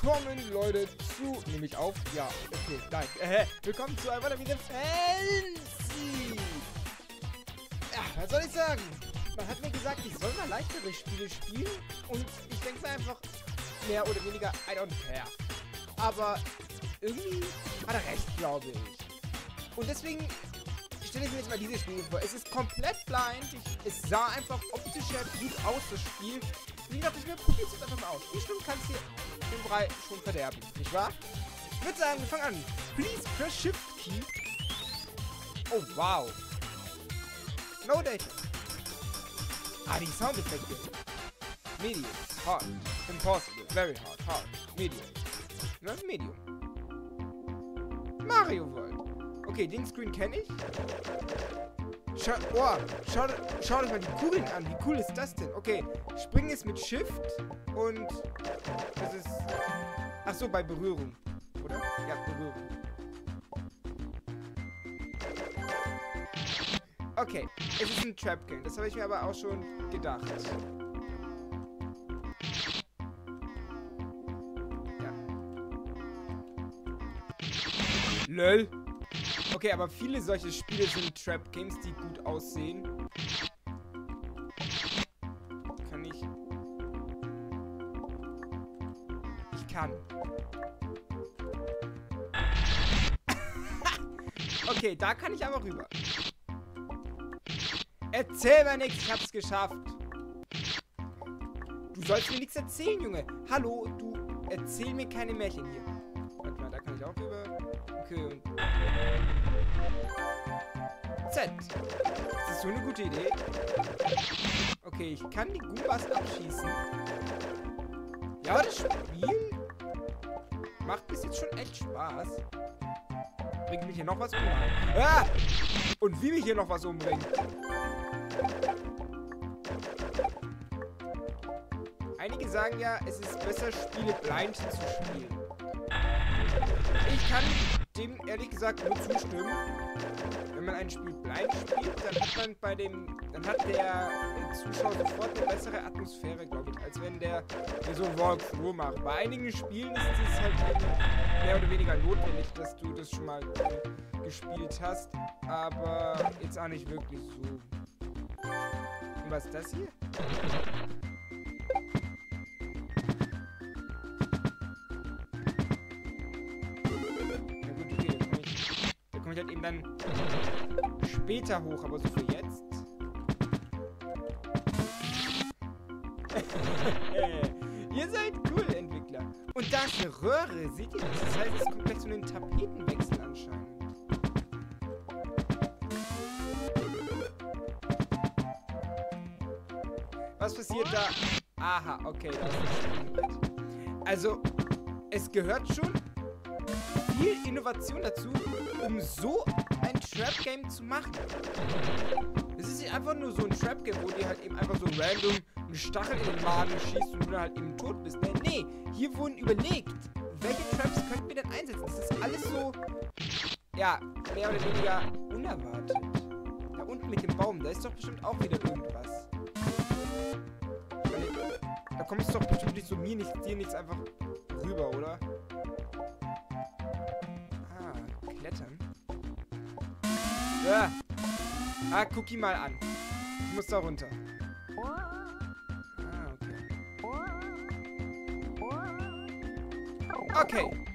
willkommen, Leute, zu... Nehme ich auf? Ja, okay, nein. Willkommen zu einem wieder Fancy. Ja, was soll ich sagen? Man hat mir gesagt, ich soll mal leichtere Spiele spielen. Und ich denke mir einfach, mehr oder weniger, I don't care. Aber irgendwie hat er recht, glaube ich. Und deswegen stelle ich mir jetzt mal dieses Spiel vor. Es ist komplett blind. Es sah einfach optisch her gut aus, das Spiel. Wie gesagt, ich probiere es jetzt einfach mal aus. Wie Stunden kannst du den Brei schon verderben, nicht wahr? Ich würde sagen, wir fangen an. Please press Shift Key. Oh, wow. No data. Ah, die Soundeffekte. Medium, hard, impossible, very hard, medium. Ne? Medium. Mario World. Okay, den Screen kenne ich. Schaut euch mal die Kugeln an. Wie cool ist das denn? Okay, springen ist mit Shift und das ist... Ach so, bei Berührung, oder? Ja, Berührung. Okay, es ist ein Trap Game. Das habe ich mir aber auch schon gedacht. Ja. LOL. Okay, aber viele solche Spiele sind Trap Games, die gut aussehen. Kann ich... Ich kann. Okay, da kann ich aber rüber. Erzähl mir nichts, ich hab's geschafft. Du sollst mir nichts erzählen, Junge. Hallo, du erzähl mir keine Märchen hier. Warte mal, da kann ich auch rüber. Okay, und... Z. Das ist so eine gute Idee. Okay, ich kann die Goombas abschießen. Ja, aber das Spiel macht bis jetzt schon echt Spaß. Bringt mich hier noch was um? Ah! Und wie mich hier noch was umbringt. Einige sagen ja, es ist besser, Spiele blind zu spielen. Ich kann dem ehrlich gesagt nur zustimmen. Wenn man ein Spiel blind spielt, dann hat der Zuschauer sofort eine bessere Atmosphäre, glaube ich, als wenn der so ein Walkthrough macht. Bei einigen Spielen ist es halt mehr oder weniger notwendig, dass du das schon mal gespielt hast, aber jetzt auch nicht wirklich so. Und was ist das hier? Ich halt eben dann später hoch, aber so für jetzt. Ihr seid cool, Entwickler. Und da ist eine Röhre, seht ihr das? Das heißt, es kommt gleich zu einem Tapetenwechsel anscheinend. Was passiert da? Aha, okay, das ist ein Spielbrett. Also, es gehört schon viel Innovation dazu, um so ein Trap-Game zu machen. Es ist nicht einfach nur so ein Trap-Game, wo dir halt eben einfach so random einen Stachel in den Magen schießt und du dann halt eben tot bist. Nee, hier wurden überlegt, welche Traps könnten wir denn einsetzen. Das ist alles so, ja, mehr oder weniger unerwartet. Da unten mit dem Baum, da ist doch bestimmt auch wieder irgendwas. Da kommst du doch bestimmt nicht so mir nichts, dir nichts einfach rüber, oder? Klettern. Ja. Ah, guck ihn mal an. Ich muss da runter. Ah, okay. Okay.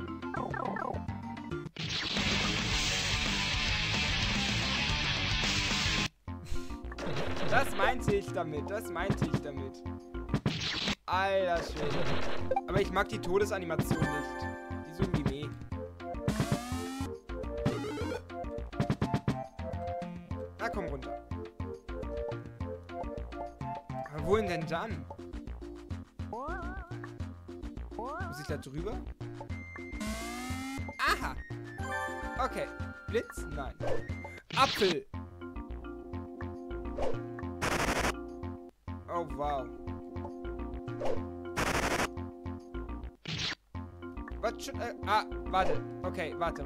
Das meinte ich damit. Alter Schwede. Aber ich mag die Todesanimation nicht. Die ist irgendwie meh. Na, komm runter. Aber wohin denn dann? Muss ich da drüber? Aha! Okay. Blitz? Nein. Apfel! Oh, wow. Was schon? Warte. Okay, warte.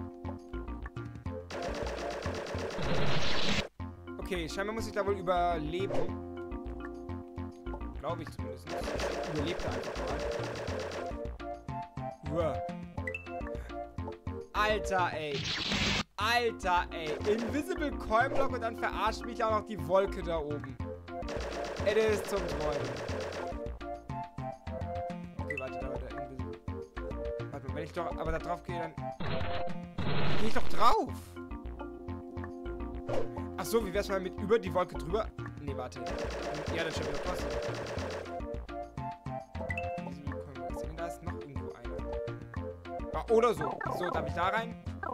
Okay, scheinbar muss ich da wohl überleben. Glaube ich zumindest. Ich überlebe da einfach mal. Uah. Alter, ey. Alter, ey. Invisible Coin Block und dann verarscht mich auch noch die Wolke da oben. Ey, das ist zum Träumen. Okay, warte, da war der Invisible. Warte mal, wenn ich doch aber da drauf gehe, dann... Gehe ich doch drauf. Ach so, wie wär's mal mit über die Wolke drüber? Nee, warte. Ja, dann steht wieder Post. Da ist noch irgendwo einer. Ah, oder so. So, darf ich da rein?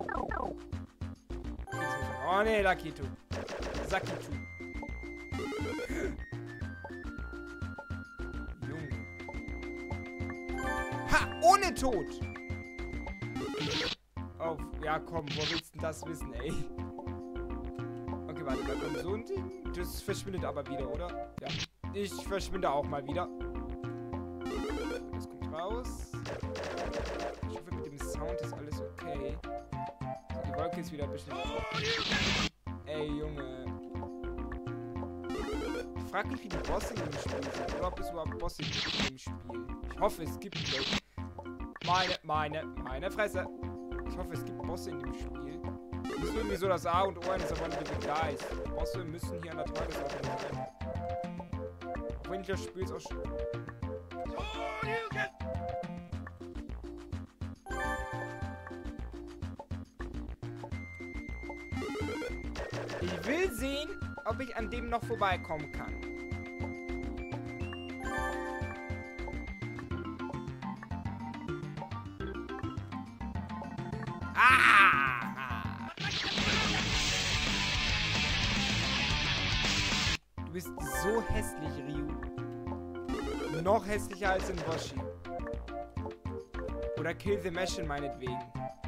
Oh ne, Lakitu. Sakitu. Junge. Ha! Ohne Tod! Auf. Ja, komm, wo willst du das wissen, ey? Okay, warte, da kommt so ein Ding. Das verschwindet aber wieder, oder? Ja. Ich verschwinde auch mal wieder. Das kommt raus. Ich hoffe, mit dem Sound ist alles okay. Die Wolke ist wieder ein bisschen... Ey, Junge. Ich frag mich, wie die Bosse in dem Spiel sind. Oder ob es überhaupt Bosse gibt in dem Spiel. Ich hoffe, es gibt welche. Meine Fresse. Ich hoffe, es gibt Bosse in dem Spiel. Das ist irgendwie so das A und O eines Abonnenten Guys. Bosse müssen hier an der Tagesordnung sein. Auch wenn ich das Spiel auch schon... Ich will sehen, ob ich an dem noch vorbeikommen kann. Ah! Du bist so hässlich, Ryu. Noch hässlicher als in Boshi. Oder Kill the Machine meinetwegen.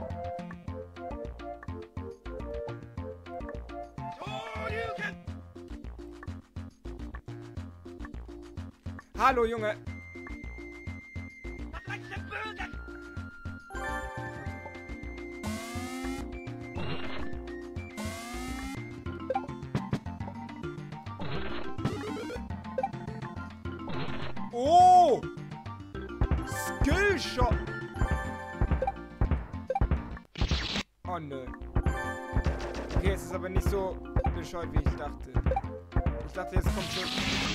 Hallo, Junge. Oh! Skillshot! Oh, nö. Okay, es ist aber nicht so bescheuert, wie ich dachte. Ich dachte, jetzt kommt so...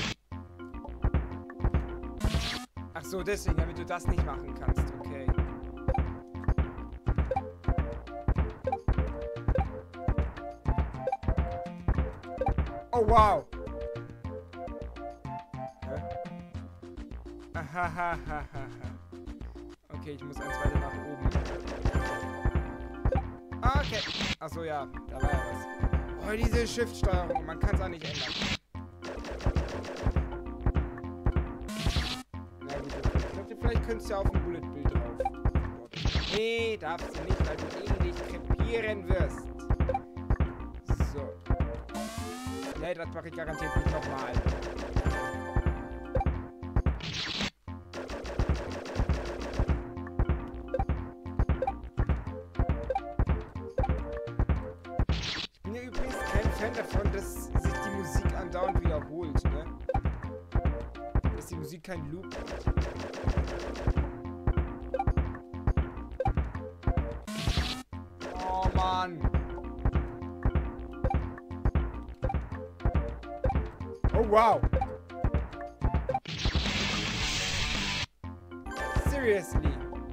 Ach so, deswegen, damit du das nicht machen kannst, okay. Oh, wow. Hä? Ahahahaha. Okay, ich muss eins weiter nach oben. Okay. Ach so, ja, da war ja was. Oh, diese Shift-Steuerung, man kann es auch nicht ändern. Vielleicht könntest du ja auf ein Bullet-Bild drauf. Nee, darfst du nicht, weil du ihn nicht krepieren wirst. So. Nee, das mache ich garantiert nicht nochmal. Ich bin ja übrigens kein Fan davon, dass sich die Musik andauernd wiederholt, ne? Dass die Musik kein Loop hat. Oh Mann. Oh wow. Seriously.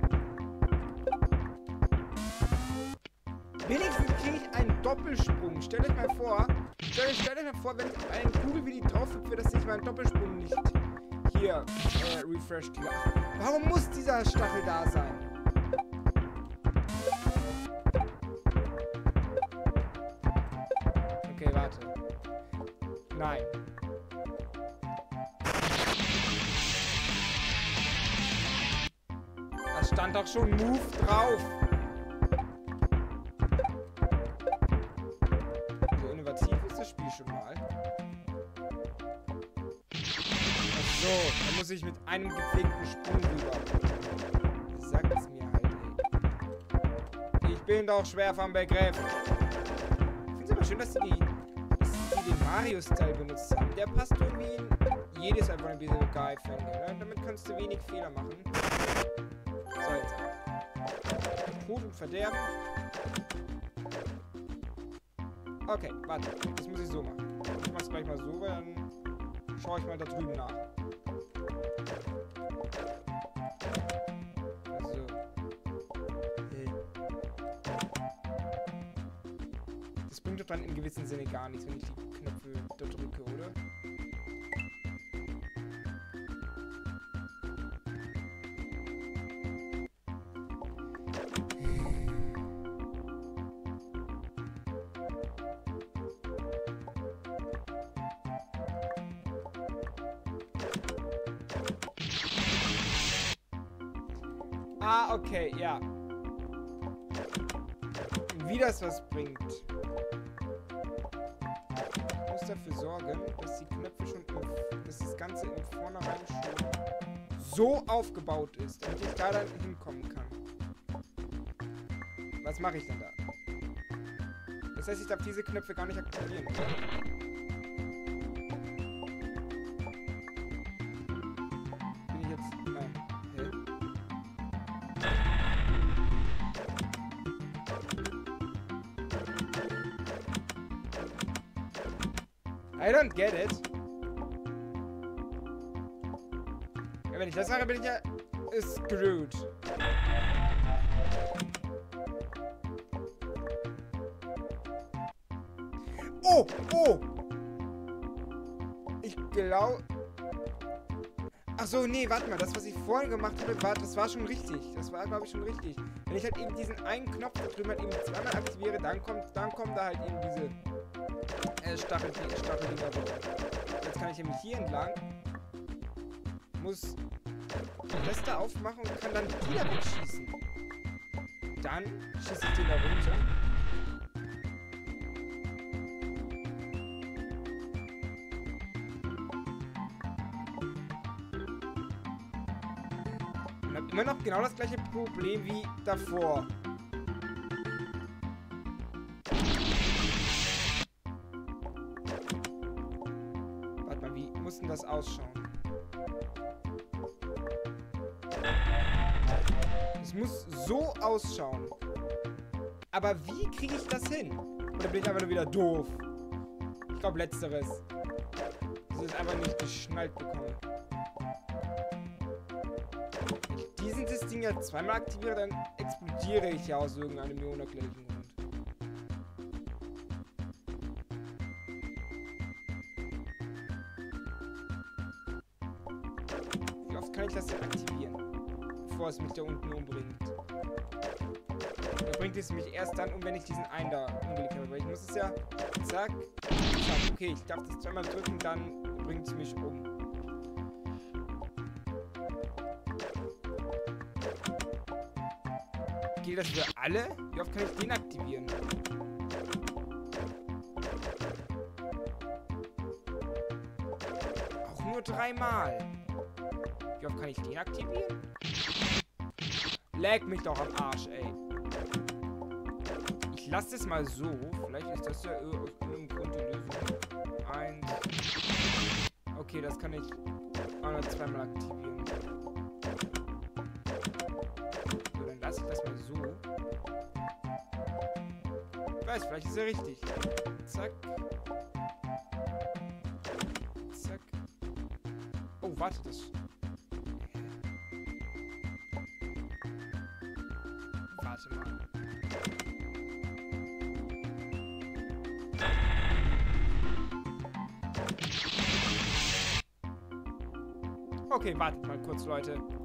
Wenigstens kriege ich einen Doppelsprung. Stellt euch mal vor, wenn ich einen Kugel wie die drauf hüpfe, dass ich meinen Doppelsprung nicht hier refresh kriege. Warum muss dieser Stachel da sein? Okay, warte. Nein. Da stand doch schon Move drauf. So innovativ ist das Spiel schon mal. Ach so, da muss ich mit einem gepflegten Sprung rüber. Sagt's mir halt, ey. Ich bin doch schwer vom Begriff. Ich find's aber schön, dass sie den Mario-Style benutzt haben. Der passt irgendwie in jedes einfach ein bisschen geil, finde ich. Ne? Damit kannst du wenig Fehler machen. So, jetzt. Tod und Verderben. Okay, warte. Das muss ich so machen. Ich mach's gleich mal so, weil dann schaue ich mal da drüben nach. So. Das bringt doch dann im gewissen Sinne gar nichts, wenn ich die Knöpfe da drücke, oder? Ah, okay, ja. Wie das was bringt. Ich muss dafür sorgen, dass die Knöpfe schon dass das Ganze im Vornherein schon so aufgebaut ist, damit ich da dann hinkommen kann. Was mache ich denn da? Das heißt, ich darf diese Knöpfe gar nicht aktivieren. Bin ich jetzt... Nein. Hä? I don't get it. Ja, wenn ich das mache, bin ich ja screwed. Oh, oh! Ich glaube... Ach so, nee, warte mal. Das, was ich vorhin gemacht habe, das war schon richtig. Das war, glaube ich, schon richtig. Wenn ich halt eben diesen einen Knopf da drüben halt eben zweimal aktiviere, dann kommt da halt eben diese... Stacheldinger runter. Jetzt kann ich nämlich hier entlang, muss das da aufmachen und kann dann die da wegschießen. Dann schieße ich den da runter. Und habe immer noch genau das gleiche Problem wie davor. Muss denn das ausschauen? Es muss so ausschauen. Aber wie kriege ich das hin? Oder bin ich einfach nur wieder doof? Ich glaube letzteres. Dass ich es einfach nicht geschnallt bekomme. Wenn ich dieses Ding ja zweimal aktiviere, dann explodiere ich ja aus irgendeinem unerklärlichen Grund. Kann ich das denn aktivieren, bevor es mich da unten umbringt? Da bringt es mich erst dann um, wenn ich diesen einen da umgelegt habe. Weil ich muss es ja, zack, zack, okay, ich darf das zweimal drücken, dann bringt es mich um. Geht das für alle? Wie oft kann ich den aktivieren? Auch nur 3-mal. Wie oft kann ich den aktivieren? Lag mich doch am Arsch, ey. Ich lasse das mal so. Vielleicht ist das ja aus irgendeinem Grund die Lösung. 1. Okay, das kann ich auch noch 2-mal aktivieren. So, dann lasse ich das mal so. Ich weiß, vielleicht ist er richtig. Zack. Zack. Oh, warte, das... Warte mal. Okay, wartet mal kurz, Leute.